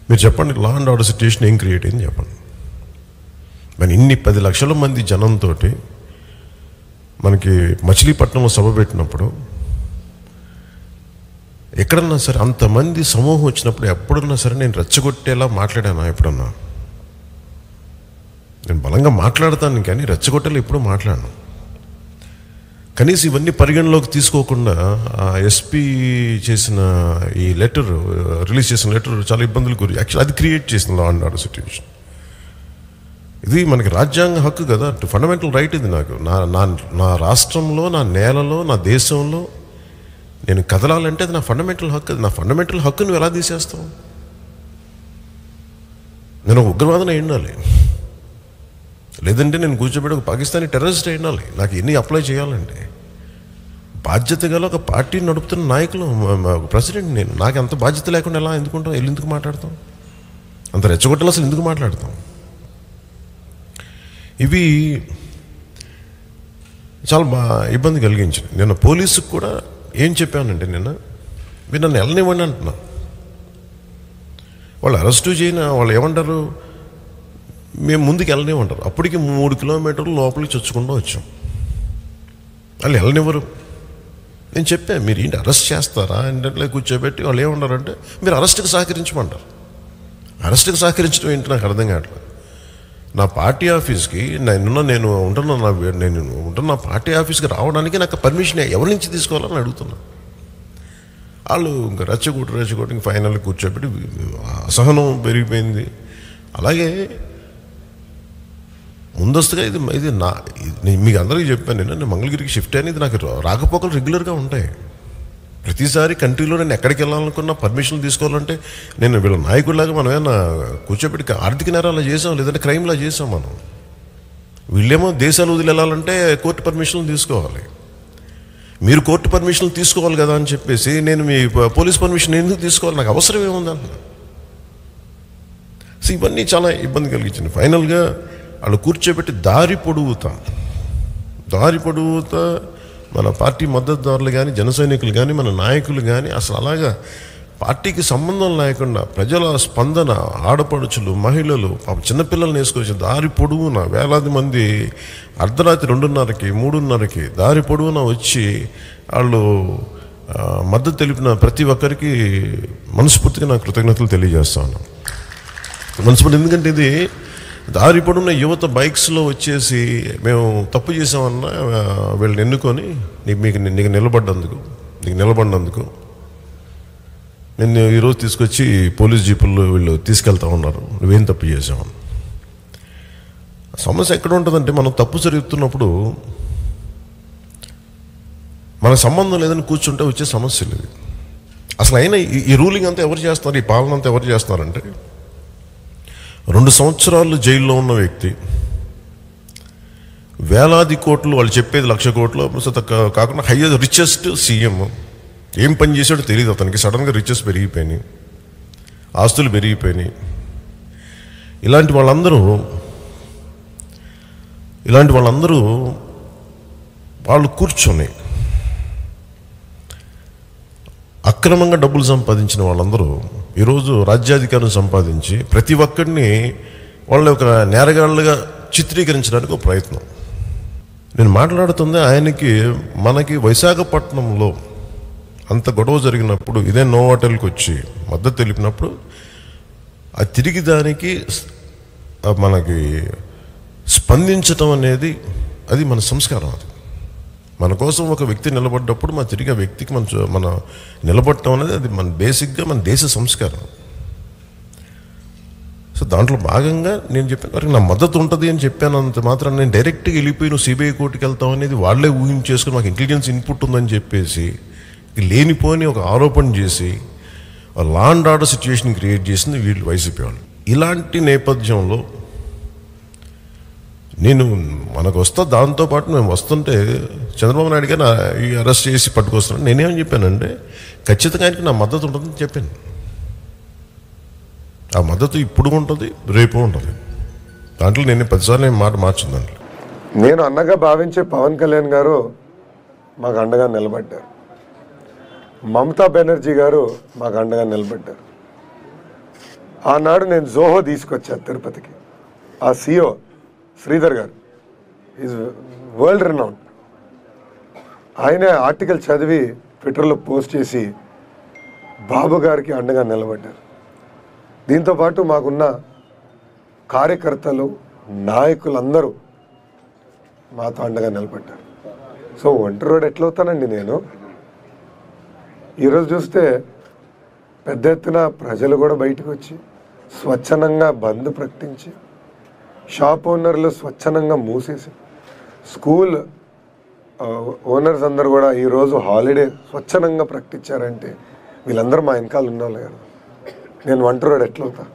మీరు చెప్పండి, law and order situation ఏం క్రియేట్ అయింది చెప్పండి. మరి ఇన్ని 10 లక్షల మంది జనంతో మనకి మచిలీపట్నంలో సభ పెట్టినప్పుడు ఎక్కడన్నా సరే అంతమంది సమూహం వచ్చినప్పుడు ఎప్పుడన్నా సరే నేను రెచ్చగొట్టేలా మాట్లాడానా? ఎప్పుడన్నా నేను బలంగా మాట్లాడతాను కానీ రెచ్చగొట్టేలా ఎప్పుడు మాట్లాడను. కనీసం ఇవన్నీ పరిగణలోకి తీసుకోకుండా ఎస్పీ చేసిన ఈ లెటర్, రిలీజ్ చేసిన లెటర్ చాలా ఇబ్బందులు గురి యాక్చువల్ అది క్రియేట్ చేసిన లా అండ్ ఆర్డర్ సిచ్యువేషన్. ఇది మనకి రాజ్యాంగ హక్కు కదా, ఫండమెంటల్ రైట్ ఇది. నాకు నా రాష్ట్రంలో, నా నేలలో, నా దేశంలో నేను కదలాలంటే అది నా ఫండమెంటల్ హక్కు. అది నా ఫండమెంటల్ హక్కు నువ్వు ఎలా తీసేస్తావు? నేను ఒక ఉగ్రవాదన ఉండాలి, లేదంటే నేను కూర్చోబెట్టి ఒక పాకిస్తానీ టెర్రరిస్ట్ ఉండాలి. నాకు ఎన్ని అప్లై చేయాలంటే బాధ్యత గల ఒక పార్టీని నడుపుతున్న నాయకులు, ప్రెసిడెంట్ నేను. నాకు అంత బాధ్యత లేకుండా ఎలా ఎందుకుంటాం? ఎందుకు మాట్లాడతాం? అంత రెచ్చగొట్టలు అసలు ఎందుకు మాట్లాడతాం? ఇవి చాలా ఇబ్బంది కలిగించింది. నేను పోలీసుకు కూడా ఏం చెప్పానంటే, మీరు నన్ను వెళ్ళనివ్వండి అంటున్నా. వాళ్ళు అరెస్టు చేయన వాళ్ళు ఏమంటారు, మేము ముందుకు వెళ్ళనివ్వంటారు. అప్పటికి 3 కిలోమీటర్లు లోపలికి చొచ్చుకుంటూ వచ్చాం. వాళ్ళు వెళ్ళనివ్వరు. నేను చెప్పాను, మీరు ఏంటి అరెస్ట్ చేస్తారా అంటే కూర్చోబెట్టి వాళ్ళు ఏమన్నారంటే మీరు అరెస్ట్కి సహకరించమంటారు. అరెస్ట్కి సహకరించడం ఏంటి నాకు అర్థం కావట్లేదు. నా పార్టీ ఆఫీస్కి నేను ఉంటున్న నా పార్టీ ఆఫీస్కి రావడానికి నాకు పర్మిషన్ ఎవరి నుంచి తీసుకోవాలని అడుగుతున్నా. వాళ్ళు ఇంకా రెచ్చగొట్టి ఫైనల్ కూర్చోబెట్టి అసహనం పెరిగిపోయింది. అలాగే ముందస్తుగా ఇది మీకు అందరికీ చెప్పాను, నేను మంగళగిరికి షిఫ్ట్ అనేది నాకు రాకపోకలు రెగ్యులర్గా ఉంటాయి. ప్రతిసారి కంట్రీలో నేను ఎక్కడికి వెళ్ళాలనుకున్నా పర్మిషన్లు తీసుకోవాలంటే నేను వీళ్ళ నాయకుడిలాగా మనం ఏమన్నా కూర్చోబెట్టి ఆర్థిక నేరాలు చేసాం, లేదంటే క్రైమ్లా చేసాం మనం. వీళ్ళేమో దేశాలు వదిలి వెళ్ళాలంటే కోర్టు పర్మిషన్లు తీసుకోవాలి. మీరు కోర్టు పర్మిషన్లు తీసుకోవాలి కదా అని చెప్పేసి నేను మీ పోలీస్ పర్మిషన్ ఎందుకు తీసుకోవాలి? నాకు అవసరం ఏముంది అంటున్నా. సో ఇవన్నీ చాలా ఇబ్బంది కలిగించింది. ఫైనల్గా వాళ్ళు కూర్చోబెట్టి దారి పొడుగుతా మన పార్టీ మద్దతుదారులు కానీ, జన సైనికులు కానీ, మన నాయకులు కానీ అసలు అలాగా పార్టీకి సంబంధం లేకుండా ప్రజల స్పందన, ఆడపడుచులు, మహిళలు, చిన్నపిల్లల్ని వేసుకొచ్చి దారి పొడవున వేలాది మంది అర్ధరాత్రి 2:30కి 3:30కి దారి పొడవున వచ్చి వాళ్ళు మద్దతు తెలిపిన ప్రతి ఒక్కరికి మనస్ఫూర్తిగా నా కృతజ్ఞతలు తెలియజేస్తాను. మనస్ఫూర్తి. ఎందుకంటే ఇది దారి పొడున్న యువత బైక్స్లో వచ్చేసి మేము తప్పు చేసామన్నా వీళ్ళని ఎన్నుకొని నీకు నిలబడినందుకు నేను ఈరోజు తీసుకొచ్చి పోలీస్ జీపుల్లో వీళ్ళు తీసుకెళ్తా ఉన్నారు, నువ్వేం తప్పు చేసావు. సమస్య ఎక్కడ ఉంటుందంటే మనం తప్పు జరుగుతున్నప్పుడు మన సంబంధం లేదని కూర్చుంటే వచ్చే సమస్యలు ఇవి. అసలు అయినా ఈ రూలింగ్ అంతా ఎవరు చేస్తున్నారు, ఈ పాలన అంతా ఎవరు చేస్తున్నారంటే 2 సంవత్సరాలు జైల్లో ఉన్న వ్యక్తి వేలాది కోట్లు, వాళ్ళు చెప్పేది 1,00,000 కోట్లు కాకుండా రిచెస్ట్ సీఎం. ఏం పని చేశాడో తెలియదు అతనికి. సడన్గా రిచెస్ పెరిగిపోయినాయి, ఆస్తులు పెరిగిపోయినాయి. ఇలాంటి వాళ్ళందరూ వాళ్ళు కూర్చొని అక్రమంగా డబ్బులు సంపాదించిన వాళ్ళందరూ ఈరోజు రాజ్యాధికారం సంపాదించి ప్రతి ఒక్కడిని వాళ్ళని ఒక నేరగాళ్ళుగా చిత్రీకరించడానికి ఒక ప్రయత్నం. నేను మాట్లాడుతుంది మనకి విశాఖపట్నంలో అంత గొడవ జరిగినప్పుడు ఇదే నోవాటెల్కి వచ్చి మద్దతు తెలిపినప్పుడు అది తిరిగి దానికి మనకి స్పందించటం అనేది అది మన సంస్కారం. అది మన కోసం ఒక వ్యక్తి నిలబడ్డప్పుడు తిరిగి ఆ వ్యక్తికి మన నిలబడటం అనేది అది మన బేసిక్గా మన దేశ సంస్కారం. సో దాంట్లో భాగంగా నేను చెప్పాను, నా మద్దతు ఉంటుంది అని చెప్పానంత మాత్రం నేను డైరెక్ట్గా వెళ్ళిపోయి నువ్వు సిబిఐ కోర్టుకి వెళ్తావు అనేది వాళ్ళే ఊహించేసుకుని మాకు ఇంటెలిజెన్స్ ఇన్పుట్ ఉందని చెప్పేసి లేనిపోని ఒక ఆరోపణ చేసి law and order situation create చేసింది వీళ్ళు వైసీపీ వాళ్ళు. ఇలాంటి నేపథ్యంలో మనకు వస్తా, దాంతోపాటు మేము వస్తుంటే చంద్రబాబు నాయుడు గారు ఈ అరెస్ట్ చేసి పట్టుకొస్తున్నాను. నేనేమని చెప్పానంటే ఖచ్చితంగా ఆయనకి నా మద్దతు ఉంటుందని చెప్పాను. ఆ మద్దతు ఇప్పుడు ఉంటుంది, రేపు ఉంటుంది. దాంట్లో నేను 10 సార్లు మాట మార్చిందండి. నేను అన్నగా భావించే పవన్ కళ్యాణ్ గారు మాకు అండగా నిలబడ్డారు. మమతా బెనర్జీ గారు మాకు అండగా నిలబడ్డారు. ఆనాడు నేను జోహో తీసుకొచ్చాను తిరుపతికి. ఆ సిఓ శ్రీధర్ గారు ఈజ్ వరల్డ్ రినౌన్. ఆయనే ఆర్టికల్ చదివి ట్విట్టర్లో పోస్ట్ చేసి బాబు గారికి అండగా నిలబడ్డారు. దీంతోపాటు మాకున్న కార్యకర్తలు నాయకులందరూ మాతో అండగా నిలబడ్డారు. సో ఒంటరి రోడ్ ఎట్లా అవుతానండి నేను? ఈరోజు చూస్తే పెద్ద ఎత్తున ప్రజలు కూడా బయటకు వచ్చి స్వచ్ఛందంగా బంద్ ప్రకటించి, షాప్ ఓనర్లు స్వచ్ఛందంగా మూసేసి, స్కూల్ ఓనర్స్ అందరూ కూడా ఈరోజు హాలిడే స్వచ్ఛందంగా ప్రకటించారంటే వీళ్ళందరూ మా వెనకాల ఉన్నవాళ్ళు కదా. నేను ఒంటరి రోడ్ ఎట్లా అవుతా?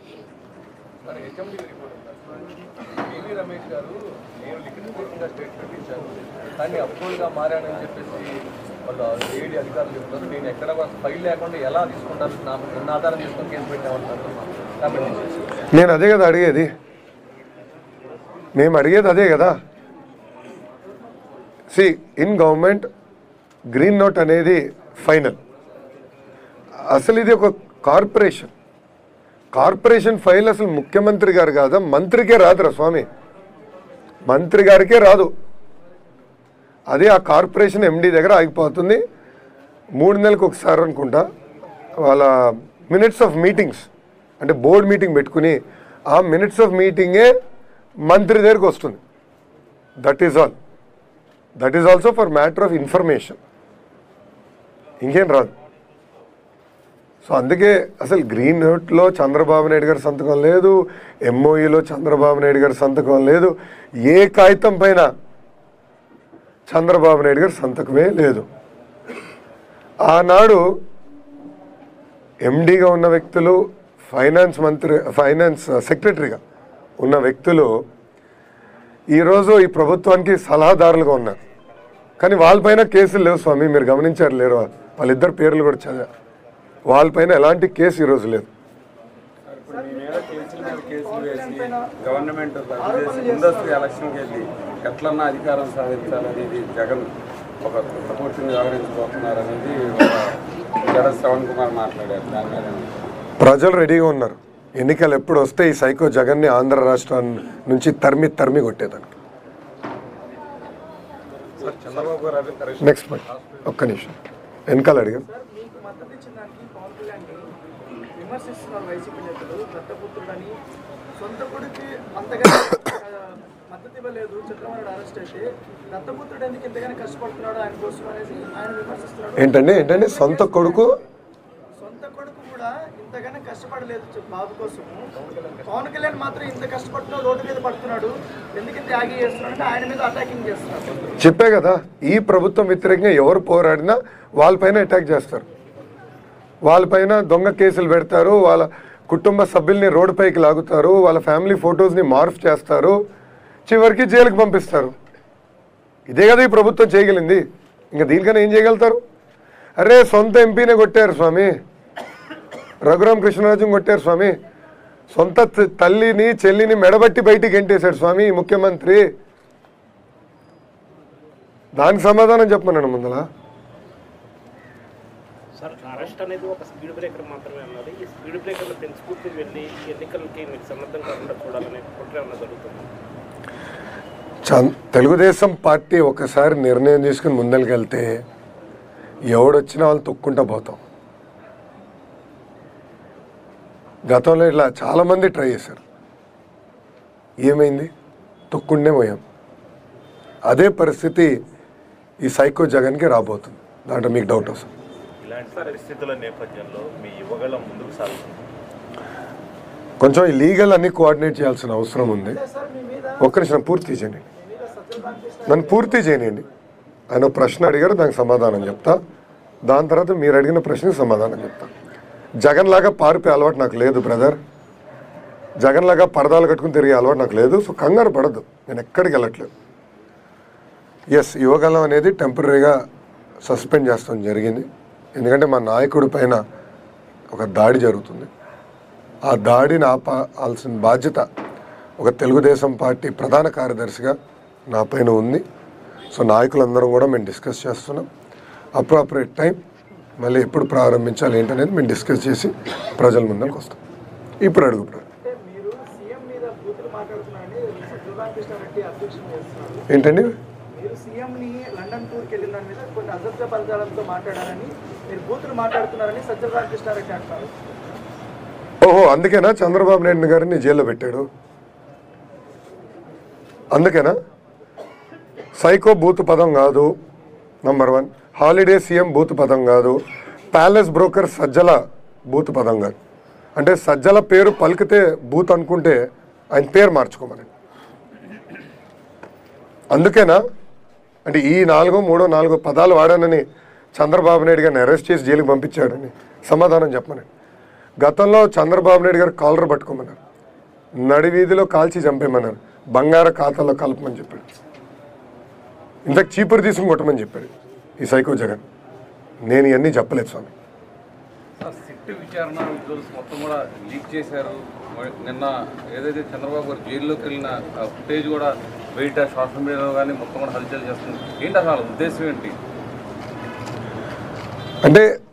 కానీ అప్రూవల్గా మారానని చెప్పేసి వాళ్ళు ఏడీ అధికారులు చెప్తారు. నేను ఎక్కడ ఫైల్ లేకుండా ఎలా తీసుకుంటారు, నన్ను ఆధారం చేసుకొని కేసు పెట్టామంటారు. కాబట్టి నేను అదే కదా అడిగేది, మేము అడిగేది అదే కదా. See in government green note అనేది ఫైనల్. అసలు ఇది ఒక కార్పొరేషన్ ఫైల్ అసలు ముఖ్యమంత్రి గారు కాదా, మంత్రికే రాదురా స్వామి, మంత్రి గారికే రాదు. అదే ఆ కార్పొరేషన్ ఎండి దగ్గర ఆగిపోతుంది. 3 నెలలకు ఒకసారి అనుకుంటా వాళ్ళ మినిట్స్ ఆఫ్ మీటింగ్స్, అంటే బోర్డు మీటింగ్ పెట్టుకుని ఆ మినిట్స్ ఆఫ్ మీటింగే మంత్రి దగ్గరికి వస్తుంది. That is all. That is also for matter of information, ఇంకేం రాదు. సో అందుకే అసలు గ్రీన్ నోట్లో చంద్రబాబు నాయుడు గారి సంతకం లేదు, ఎంఓఈలో చంద్రబాబు నాయుడు గారి సంతకం లేదు, ఏ కాగితం పైన చంద్రబాబు నాయుడు గారి సంతకమే లేదు. ఆనాడు ఎండీగా ఉన్న వ్యక్తులు, ఫైనాన్స్ సెక్రటరీగా ఉన్న వ్యక్తులు ఈరోజు ఈ ప్రభుత్వానికి సలహాదారులుగా ఉన్నారు. కానీ వాళ్ళపైన కేసులు లేవు స్వామి, మీరు గమనించారు లేరు? వాళ్ళిద్దరు పేర్లు కూడా చదివా. వాళ్ళపైన ఎలాంటి కేసు ఈరోజు లేదు. కేసులు వేసి గవర్నమెంట్ ముందస్తు ఎలక్షన్కి వెళ్ళి ఎట్లన్నా అధికారం సాధించాలనేది జగన్ ఒక పూర్తిని వ్యవహరించబోతున్నారు అనేది శ్రవణ్ కుమార్ మాట్లాడారు. దాని మీద ప్రజలు రెడీగా ఉన్నారు. ఎన్నికలు ఎప్పుడు వస్తే ఈ సైకో జగన్ని ఆంధ్ర రాష్ట్రాన్ని నుంచి తరిమి కొట్టేదానికి. చంద్రబాబు గారు నెక్స్ట్ పాయింట్, ఒక్క నిమిషం వెనకాల అడిగారు. విమర్శిస్తున్నారు వైసీపీ నేతలు. దత్తపుత్రుడని సొంత కొడుకు అంతగా మద్దతు ఇవ్వలేదు. చంద్రబాబు అరెస్ట్ అయితే దత్తపుత్రుడు ఎందుకు ఇంతగానే కష్టపడుతున్నాడు ఆయన కోసం అనేసి ఆయన విమర్శిస్తున్నాడు. ఏంటండి సొంత కొడుకు కూడా ఇంతగానే కష్టపడలేదు బాబు కోసం. పవన్ కళ్యాణ్ మాత్రం ఇంత కష్టపడుతున్నాడు, రోడ్డు మీద పడుతున్నాడు, ఎందుకు త్యాగి చేస్తున్నాడు అంటే ఆయన మీద అటాకింగ్ చేస్తున్నారు. చెప్పే కదా, ఈ ప్రభుత్వం వ్యతిరేకంగా ఎవరు పోరాడినా వాళ్ళపైన అటాక్ చేస్తారు, వాళ్ళపైన దొంగ కేసులు పెడతారు, వాళ్ళ కుటుంబ సభ్యుల్ని రోడ్డుపైకి లాగుతారు, వాళ్ళ ఫ్యామిలీ ఫొటోస్ని మార్ఫ్ చేస్తారు, చివరికి జైలుకి పంపిస్తారు. ఇదే కదా ఈ ప్రభుత్వం చేయగలిగింది. ఇంకా దీనికన్నా ఏం చేయగలుగుతారు? అరే సొంత ఎంపీనే కొట్టారు స్వామి, రఘురామ కృష్ణరాజుని కొట్టారు స్వామి, సొంత తల్లిని చెల్లిని మెడబట్టి బయటికి గెంటేశాడు స్వామి ముఖ్యమంత్రి. దానికి సమాధానం చెప్పమన్నాను ముందల. సార్ అరెస్ట్ అనేది ఒక స్పీడ్ బ్రేకర్ మాత్రమే అన్నది. ఈ స్పీడ్ బ్రేకర్లు పెంచుకుంటూ వెళ్ళి ఎన్నికలకి మీకు సమర్థం కాకుండా చూడాలనే కుట్ర ఏమన్నా జరుగుతుంది? తెలుగుదేశం పార్టీ ఒకసారి నిర్ణయం తీసుకుని ముందరికెళ్తే ఎవడొచ్చినా వాళ్ళు తొక్కుంటా పోతాం. గతంలో ఇట్లా చాలామంది ట్రై చేశారు, ఏమైంది? తొక్కుండే పోయాం. అదే పరిస్థితి ఈ సైకో జగన్కి రాబోతుంది, దాంట్లో మీకు డౌట్ వస్తుంది. ఇలాంటి పరిస్థితుల నేపథ్యంలో మీ యువగళం ముందుకు సాగుతుంది. కొంచెం ఈ లీగల్ అన్ని కోఆర్డినేట్ చేయాల్సిన అవసరం ఉంది. ఒక్క నిమిషం పూర్తి చేయండి, నన్ను పూర్తి చేయనండి. ఆయన ప్రశ్న అడిగారు, దానికి సమాధానం చెప్తా. దాని తర్వాత మీరు అడిగిన ప్రశ్నకి సమాధానం చెప్తా. జగన్ లాగా పారిపోయే అలవాటు నాకు లేదు బ్రదర్, జగన్ లాగా పరదాలు కట్టుకుని తిరిగే అలవాటు నాకు లేదు. సో కంగారు పడద్దు, నేను ఎక్కడికి వెళ్ళట్లేదు. ఎస్, యువగలం అనేది టెంపరీగా సస్పెండ్ చేస్తాం జరిగింది, ఎందుకంటే మా నాయకుడి పైన ఒక దాడి జరుగుతుంది. ఆ దాడిని ఆపాల్సిన బాధ్యత ఒక తెలుగుదేశం పార్టీ ప్రధాన కార్యదర్శిగా నా పైన ఉంది. సో నాయకులందరం కూడా మేము డిస్కస్ చేస్తున్నాం. అప్రోప్రియేట్ టైం మళ్ళీ ఎప్పుడు ప్రారంభించాలి ఏంటనేది మేము డిస్కస్ చేసి ప్రజల ముందుకు వస్తాం. ఇప్పుడు అడుగు. అంటే మీరు సీఎం మీద బూతులు మాట్లాడుతున్నారని సత్యనారాయణ అధ్యక్షులు చేస్తున్నారు. ఏంటండి? మీరు సీఎంని లండన్ టూర్కి వెళ్ళిన దాని మీద కొన్ని అసత్య పదజాలంతో మాట్లాడారని, మీరు బూతులు మాట్లాడుతున్నారని సత్యనారాయణ అంటారు. ఓహో, అందుకేనా చంద్రబాబు నాయుడు గారిని జైల్లో పెట్టాడు? అందుకేనా? సైకో బూత్ పదం కాదు, నంబర్ 1. హాలిడే సీఎం బూత్ పదం కాదు. ప్యాలెస్ బ్రోకర్ సజ్జల బూత్ పదం కాదు. అంటే సజ్జల పేరు పలికితే బూత్ అనుకుంటే ఆయన పేరు మార్చుకోమని. అందుకేనా? అంటే ఈ 4 పదాలు వాడానని చంద్రబాబు నాయుడు గారిని అరెస్ట్ చేసి జైలుకి పంపించాడని సమాధానం చెప్పమని. గతంలో చంద్రబాబు నాయుడు గారు కాలర్ పట్టుకోమన్నారు, నడివీధిలో కాల్చి చంపేయమన్నారు, బంగార ఖాతాలో కలపమని చెప్పాడు, ఇంతకు చీపురు తీసుకుని కొట్టమని చెప్పాడు ఈ సైకో జగన్. నేను ఇవన్నీ చెప్పలేదు స్వామి. సిట్ విచారణ రిజల్ట్స్ మొత్తం కూడా లీక్ చేశారు. నిన్న ఏదైతే చంద్రబాబు గారు జైల్లోకి వెళ్ళిన ఫుటేజ్ కూడా బయట సోషల్ మీడియాలో కానీ మొత్తం కూడా హల్చల్ చేస్తుంది. ఏంటి అసలు ఉద్దేశం ఏంటి? అంటే